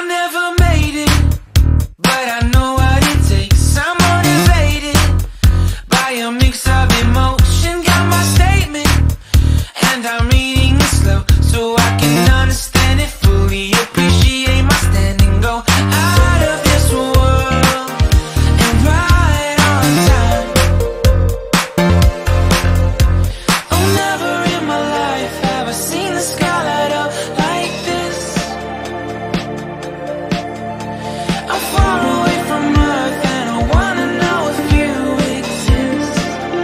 never made it, but I know what it takes. I'm motivated by a mix of emotion. Got my statement, and I'm reading it slow so I can understand it fully. Appreciate my stand and go out of this world and right on time. Oh, never in my life have I seen the sky light up like this. I'm far away from Earth and I wanna know if you exist.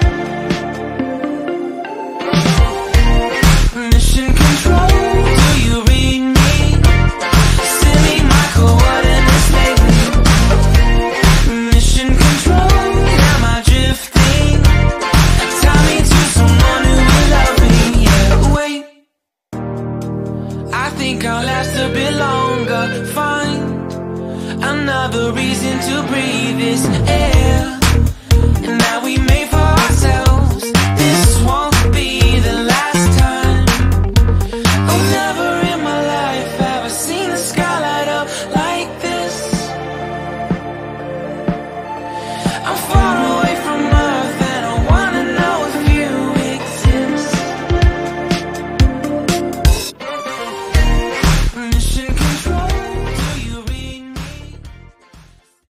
Mission control, do you read me? Send me my coordinates lately. Mission control, am I drifting? Tie me to someone who will love me. Yeah, wait, I think I'll last a bit longer. Find another reason to breathe this air.